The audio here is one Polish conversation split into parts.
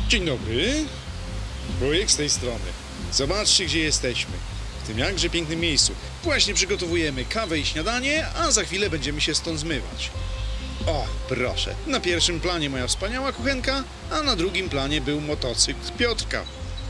Dzień dobry, Wujek z tej strony. Zobaczcie, gdzie jesteśmy. W tym jakże pięknym miejscu. Właśnie przygotowujemy kawę i śniadanie, a za chwilę będziemy się stąd zmywać. O, proszę. Na pierwszym planie moja wspaniała kuchenka, a na drugim planie był motocykl Piotrka.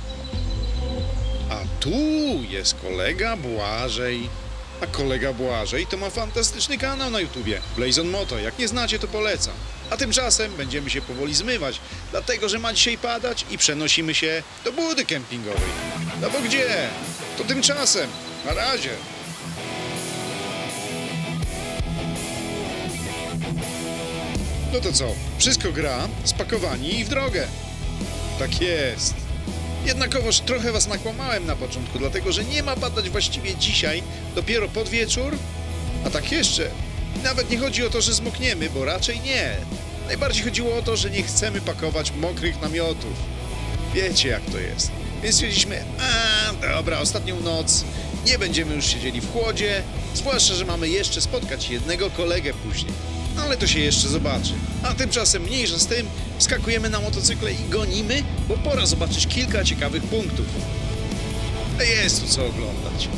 A tu jest kolega Błażej. A kolega Błażej to ma fantastyczny kanał na YouTubie. Blazon Moto. Jak nie znacie, to polecam. A tymczasem będziemy się powoli zmywać, dlatego że ma dzisiaj padać i przenosimy się do budy kempingowej. No bo gdzie? To tymczasem. Na razie. No to co? Wszystko gra, spakowani i w drogę. Tak jest. Jednakowoż trochę was nakłamałem na początku, dlatego że nie ma padać właściwie dzisiaj, dopiero pod wieczór. A tak jeszcze, nawet nie chodzi o to, że zmokniemy, bo raczej nie. Najbardziej chodziło o to, że nie chcemy pakować mokrych namiotów. Wiecie, jak to jest. Więc stwierdziliśmy, dobra, ostatnią noc nie będziemy już siedzieli w chłodzie, zwłaszcza, że mamy jeszcze spotkać jednego kolegę później. Ale to się jeszcze zobaczy. A tymczasem mniejsza z tym, wskakujemy na motocykle i gonimy, bo pora zobaczyć kilka ciekawych punktów. Jest tu co oglądać.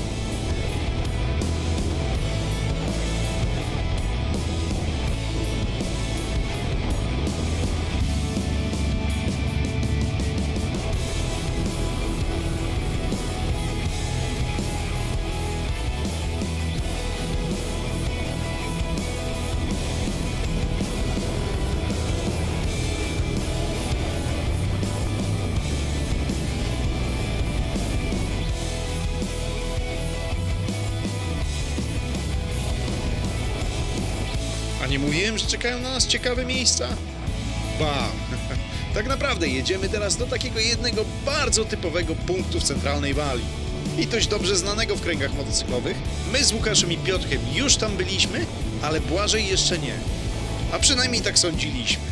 A nie mówiłem, że czekają na nas ciekawe miejsca? Bam! Tak naprawdę jedziemy teraz do takiego jednego bardzo typowego punktu w centralnej Walii. I dość dobrze znanego w kręgach motocyklowych. My z Łukaszem i Piotrkiem już tam byliśmy, ale Błażej jeszcze nie. A przynajmniej tak sądziliśmy.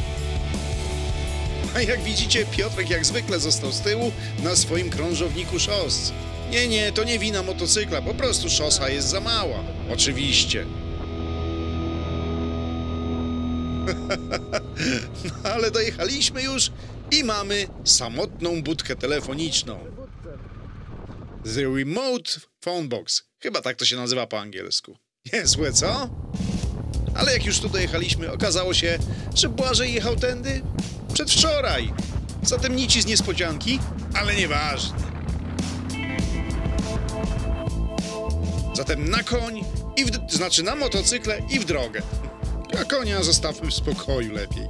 A jak widzicie, Piotrek jak zwykle został z tyłu na swoim krążowniku szos. Nie, to nie wina motocykla, po prostu szosa jest za mała. Oczywiście. No, ale dojechaliśmy już i mamy samotną budkę telefoniczną. The Remote Phone Box. Chyba tak to się nazywa po angielsku. Niezłe, co? Ale jak już tu dojechaliśmy, okazało się, że Błażej jechał tędy przedwczoraj. Zatem nic z niespodzianki, ale nieważne. Zatem na koń, znaczy na motocykle i w drogę. A konia zostawmy w spokoju lepiej.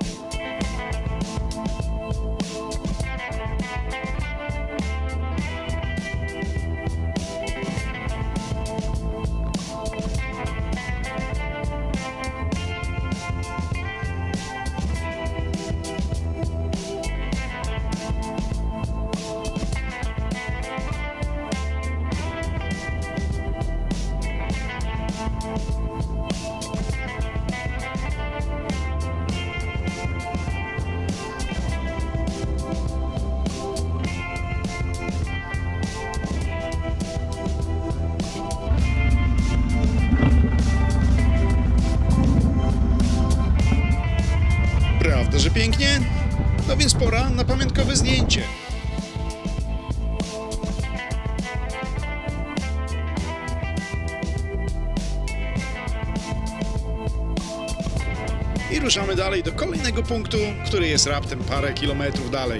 Prawda, że pięknie? No więc pora na pamiątkowe zdjęcie. I ruszamy dalej do kolejnego punktu, który jest raptem parę kilometrów dalej.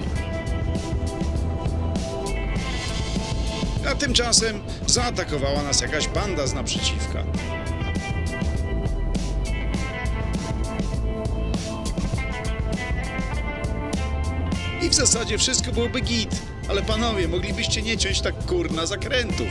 A tymczasem zaatakowała nas jakaś banda z naprzeciwka. I w zasadzie wszystko byłoby git, ale panowie, moglibyście nie ciąć tak kurna zakrętów.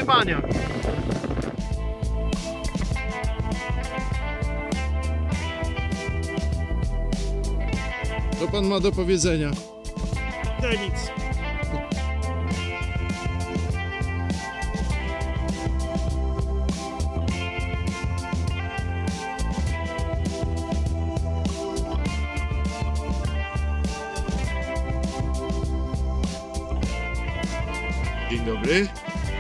wyzwania. Co pan ma do powiedzenia? To nic. Dzień dobry.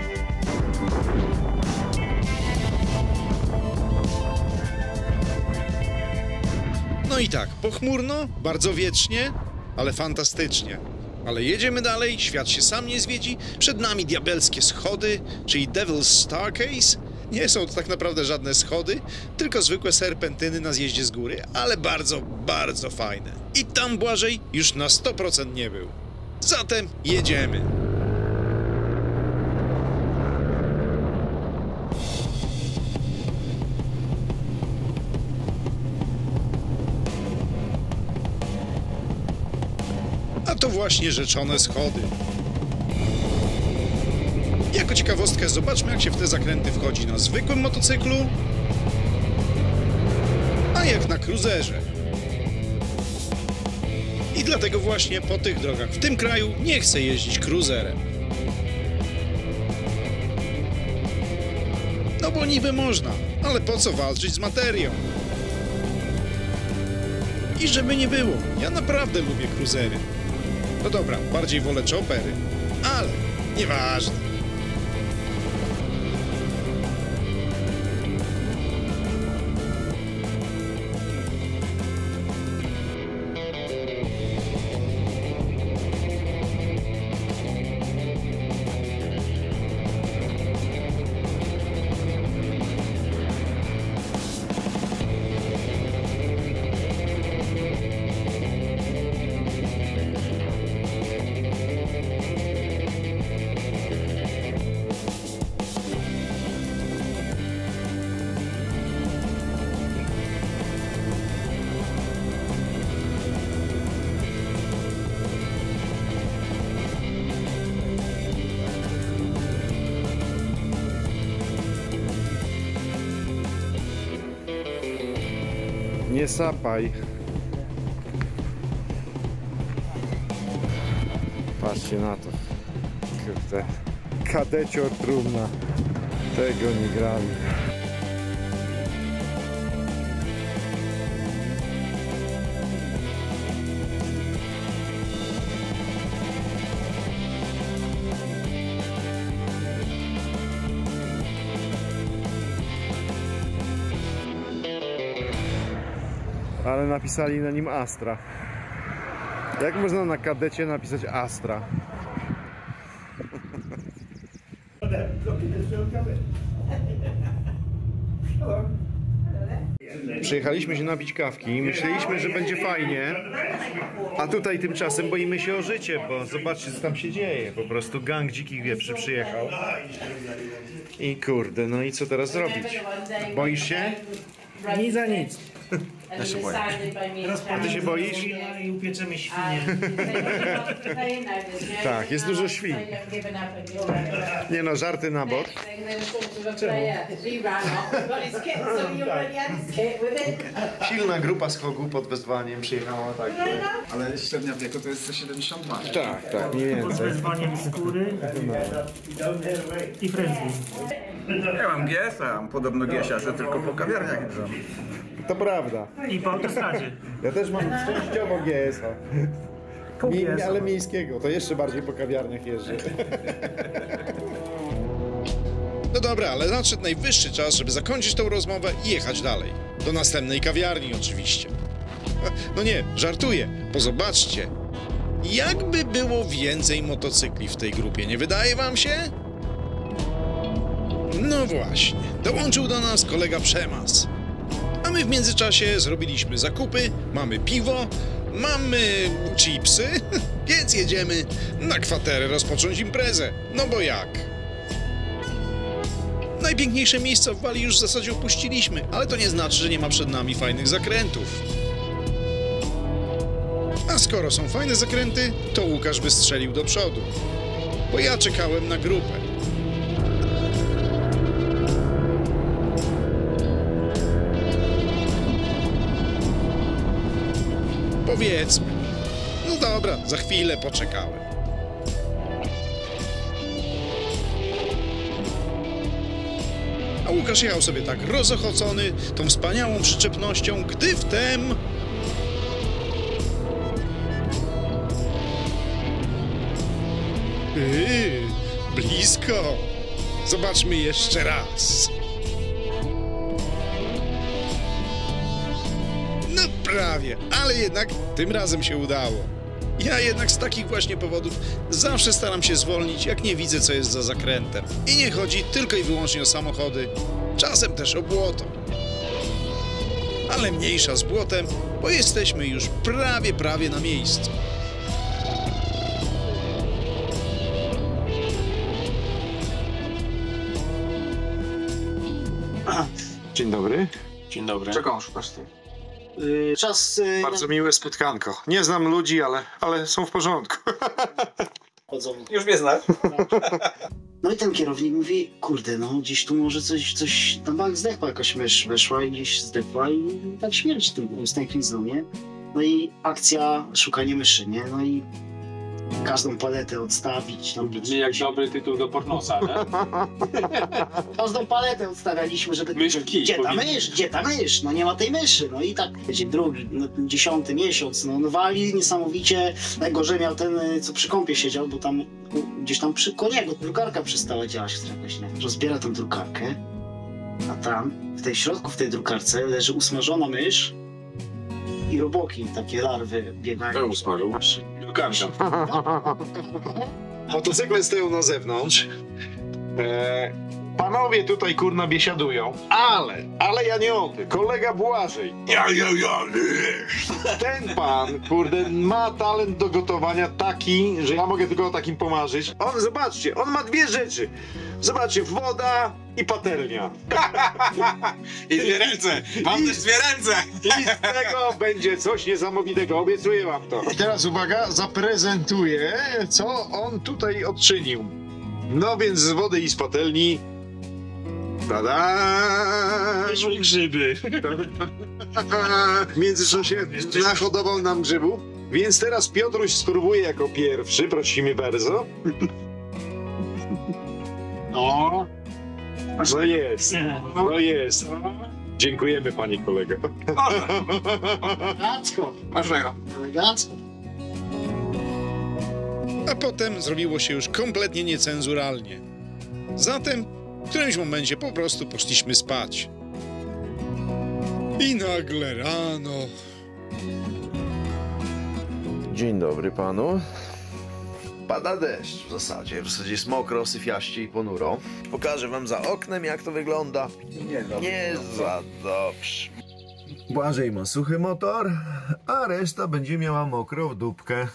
No i tak, pochmurno, bardzo wiecznie, ale fantastycznie. Ale jedziemy dalej, świat się sam nie zwiedzi, przed nami diabelskie schody, czyli Devil's Staircase. Nie są to tak naprawdę żadne schody, tylko zwykłe serpentyny na zjeździe z góry, ale bardzo, bardzo fajne. I tam Błażej już na 100% nie był. Zatem jedziemy. A to właśnie rzeczone schody. Jako ciekawostkę zobaczmy, jak się w te zakręty wchodzi na zwykłym motocyklu, a jak na cruzerze. I dlatego właśnie po tych drogach w tym kraju nie chcę jeździć cruzerem. No bo niby można, ale po co walczyć z materią? I żeby nie było, ja naprawdę lubię cruzery. No dobra, bardziej wolę choppery, ale nieważne. Nie sapaj. Patrzcie na to. Kurde. Kadecior trumna. Tego nie grali. Ale napisali na nim Astra. Jak można na kadecie napisać Astra? Przyjechaliśmy się napić kawki, myśleliśmy, że będzie fajnie, a tutaj tymczasem boimy się o życie, bo zobaczcie, co tam się dzieje. Po prostu gang dzikich wieprzy przyjechał. I kurde, no i co teraz zrobić? Boisz się? Nic za nic. Ja się boję. A ty się boisz? I upieczemy świnie. Tak, jest dużo świn. Nie no, żarty na bok. Silna grupa z Hogu pod wezwaniem przyjechała, tak. Ale średnia wieku to jest 172. Tak, tak, mniej więcej. Wezwaniem skóry i frędzli. Ja mam GS-a, podobno GS-a, tylko po kawiarniach jeżdżą. To prawda. I po autostradzie. Ja też mam częściowo GS-a. Pół GS-a. Ale miejskiego, to jeszcze bardziej po kawiarniach jeżdżę. No dobra, ale nadszedł najwyższy czas, żeby zakończyć tą rozmowę i jechać dalej. Do następnej kawiarni oczywiście. No nie, żartuję, bo zobaczcie. Jakby było więcej motocykli w tej grupie, nie wydaje wam się? No właśnie, dołączył do nas kolega Przemas. A my w międzyczasie zrobiliśmy zakupy, mamy piwo, mamy chipsy, więc jedziemy na kwaterę rozpocząć imprezę. No bo jak? Najpiękniejsze miejsca w Walii już w zasadzie opuściliśmy, ale to nie znaczy, że nie ma przed nami fajnych zakrętów. A skoro są fajne zakręty, to Łukasz wystrzelił do przodu, bo ja czekałem na grupę. Powiedzmy. No dobra, za chwilę poczekałem. A Łukasz jechał sobie tak rozochocony tą wspaniałą przyczepnością, gdy wtem... Blisko. Zobaczmy jeszcze raz. No prawie, ale jednak tym razem się udało. Ja jednak z takich właśnie powodów zawsze staram się zwolnić, jak nie widzę, co jest za zakrętem. I nie chodzi tylko i wyłącznie o samochody, czasem też o błoto. Ale mniejsza z błotem, bo jesteśmy już prawie na miejscu. Dzień dobry. Dzień dobry. Czego szukasz ty? Czas Bardzo miłe spotkanko. Nie znam ludzi, ale są w porządku. chodzą. Już mnie znasz. No i ten kierownik mówi, kurde, no gdzieś tu może coś na bank zdechła, jakaś mysz weszła i gdzieś zdechła i tak śmierć z tej klizną, nie? No i akcja szukanie myszy, nie? No i każdą paletę odstawić. Tam Brzmi jak dobry tytuł do pornosa, nie? każdą paletę odstawialiśmy, żeby... Myszki Gdzie ta powinny mysz? Gdzie ta mysz? No nie ma tej myszy. No i tak, wiecie, drugi, 10. miesiąc, no wali niesamowicie. Najgorzej miał ten, co przy kąpie siedział, bo tam gdzieś tam koło niego drukarka przestała działać jakoś, nie? Rozbiera tą drukarkę, a tam, w środku w tej drukarce leży usmażona mysz i roboki, takie larwy biegają. Kto usmażył? Drukarka. Motocykle stoją na zewnątrz. Panowie tutaj kurna biesiadują, ale ja nie o tym. Kolega Błażej. Ten pan, kurde, ma talent do gotowania taki, że ja mogę tylko o takim pomarzyć. On, zobaczcie, on ma dwie rzeczy. Zobaczcie, woda i patelnia. I dwie ręce! Mam też dwie ręce! I z tego będzie coś niesamowitego, obiecuję wam to. I teraz uwaga, zaprezentuję, co on tutaj odczynił. No więc z wody i z patelni... Tada! Wyszły grzyby. W międzyczasie nahodował nam grzybu, więc teraz Piotruś spróbuje jako pierwszy, prosimy bardzo. No, No jest, no jest. Dziękujemy pani kolego. elegancko, Masz elegancko. A potem zrobiło się już kompletnie niecenzuralnie. Zatem w którymś momencie po prostu poszliśmy spać. I nagle rano... Dzień dobry panu. Pada deszcz w zasadzie jest mokro, syfiaście i ponuro. Pokażę wam za oknem, jak to wygląda. Nie za dobrze. Błażej ma suchy motor, a reszta będzie miała mokro w dupkę.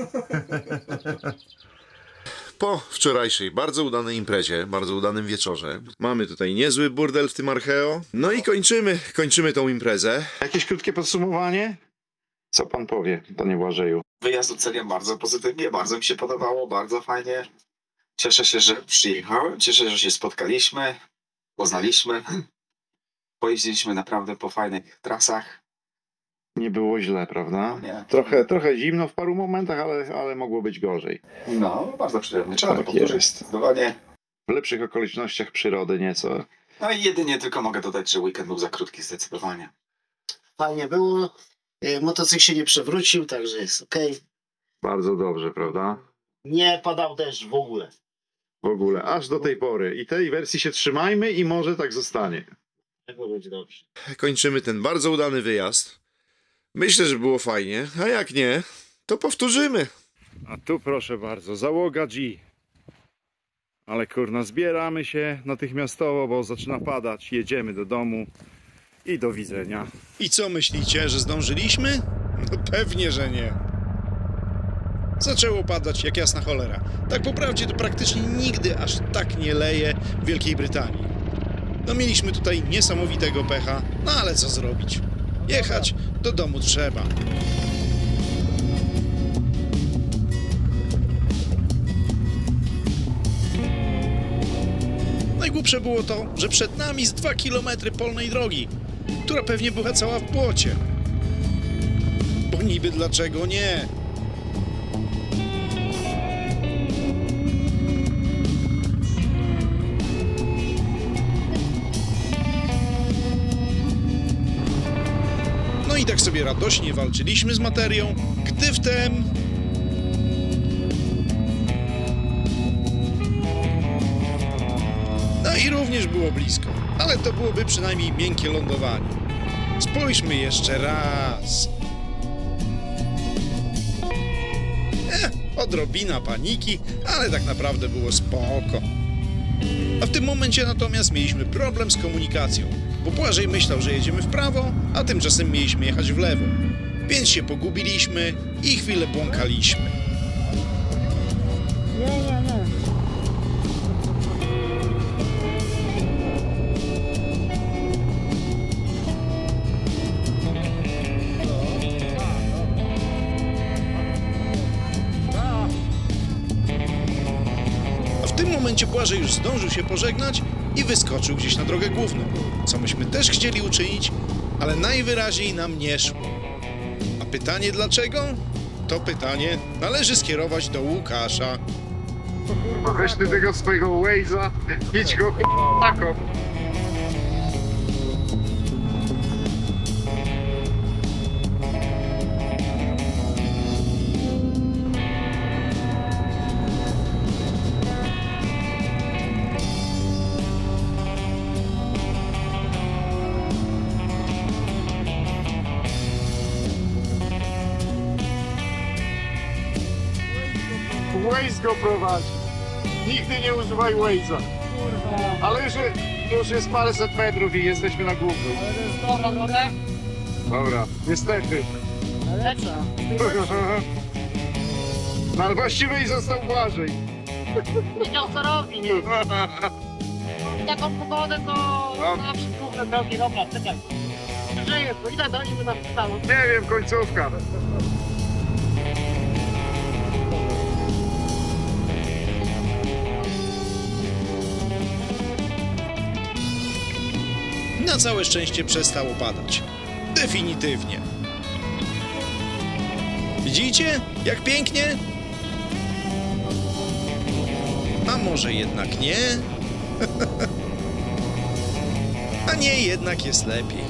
Po wczorajszej bardzo udanej imprezie, bardzo udanym wieczorze, mamy tutaj niezły burdel w tym Archeo. No i kończymy tą imprezę. Jakieś krótkie podsumowanie? Co pan powie, panie Błażeju? Wyjazd oceniam bardzo pozytywnie, bardzo mi się podobało, bardzo fajnie. Cieszę się, że przyjechałem, cieszę się, że się spotkaliśmy, poznaliśmy. Pojeździliśmy naprawdę po fajnych trasach. Nie było źle, prawda? Nie. Trochę zimno w paru momentach, ale mogło być gorzej. No, bardzo przyjemnie, trzeba to Tak powtórzyć jest. zdecydowanie. W lepszych okolicznościach przyrody nieco. No i jedynie tylko mogę dodać, że weekend był za krótki zdecydowanie. Fajnie było. Motocykl się nie przewrócił, także jest okej. Bardzo dobrze, prawda? Nie padał deszcz w ogóle. W ogóle, aż do tej pory. I tej wersji się trzymajmy i może tak zostanie. Tego będzie dobrze. Kończymy ten bardzo udany wyjazd. Myślę, że było fajnie, a jak nie, to powtórzymy. A tu proszę bardzo, załoga G. Ale kurna, zbieramy się natychmiastowo, bo zaczyna padać. Jedziemy do domu i do widzenia. I co myślicie, że zdążyliśmy? No pewnie, że nie. Zaczęło padać jak jasna cholera. Tak po prawdzie to praktycznie nigdy aż tak nie leje w Wielkiej Brytanii. No mieliśmy tutaj niesamowitego pecha, no ale co zrobić? Jechać do domu trzeba. Najgłupsze było to, że przed nami z 2 kilometry polnej drogi, która pewnie była cała w błocie. Bo niby dlaczego nie? No i tak sobie radośnie walczyliśmy z materią, gdy wtem... No i również było blisko, ale to byłoby przynajmniej miękkie lądowanie. Spójrzmy jeszcze raz. Odrobina paniki, ale tak naprawdę było spoko. A w tym momencie natomiast mieliśmy problem z komunikacją, bo Błażej myślał, że jedziemy w prawo, a tymczasem mieliśmy jechać w lewo. Więc się pogubiliśmy i chwilę błąkaliśmy. W tym momencie Błażej już zdążył się pożegnać i wyskoczył gdzieś na drogę główną, co myśmy też chcieli uczynić, ale najwyraźniej nam nie szło. A pytanie dlaczego? To pytanie należy skierować do Łukasza. Weź ty tego swojego Waze'a, idź go taką. Waze go prowadzi. Nigdy nie używaj Waze'a. Ale już jest paręset metrów i jesteśmy na głównym. Ale to jest dobra droga. Dobra, niestety. Lepsza. No ale właściwie i został Błażej. Wiedział co robi, nie? Taką pogodę to na przykład drogi, dobra, czekaj. Żyje, to ile do niby napisało? Nie wiem, końcówka. Na całe szczęście przestało padać. Definitywnie. Widzicie? Jak pięknie? A może jednak nie? A nie, jednak jest lepiej.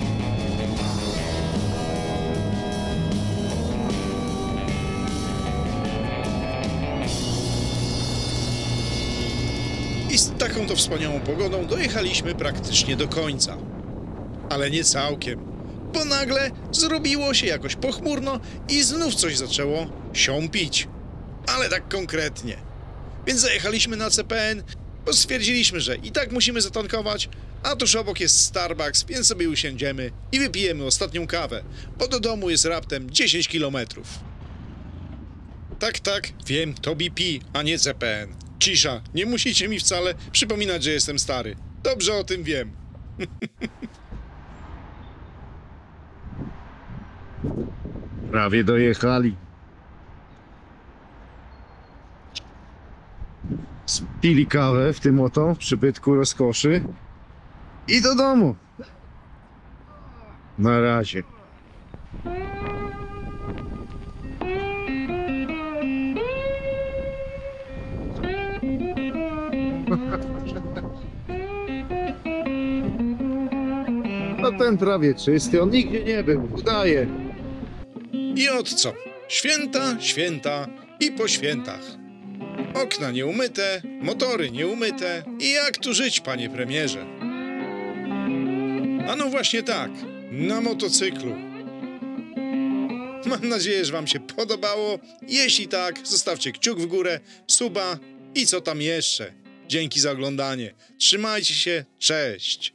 I z taką to wspaniałą pogodą dojechaliśmy praktycznie do końca. Ale nie całkiem, bo nagle zrobiło się jakoś pochmurno i znów coś zaczęło siąpić. Ale tak konkretnie. Więc zajechaliśmy na CPN, bo stwierdziliśmy, że i tak musimy zatankować, a tuż obok jest Starbucks, więc sobie usiądziemy i wypijemy ostatnią kawę, bo do domu jest raptem 10 kilometrów. Tak, wiem, to BP, a nie CPN. Cisza, nie musicie mi wcale przypominać, że jestem stary. Dobrze o tym wiem. Prawie dojechali. Spili kawę w tym oto przybytku rozkoszy i do domu. Na razie. No ten prawie czysty, on nigdzie nie był, udaje. I od co? Święta i po świętach. Okna nieumyte, motory nieumyte i jak tu żyć, panie premierze? A no właśnie tak, na motocyklu. Mam nadzieję, że wam się podobało. Jeśli tak, zostawcie kciuk w górę, suba i co tam jeszcze. Dzięki za oglądanie. Trzymajcie się, cześć!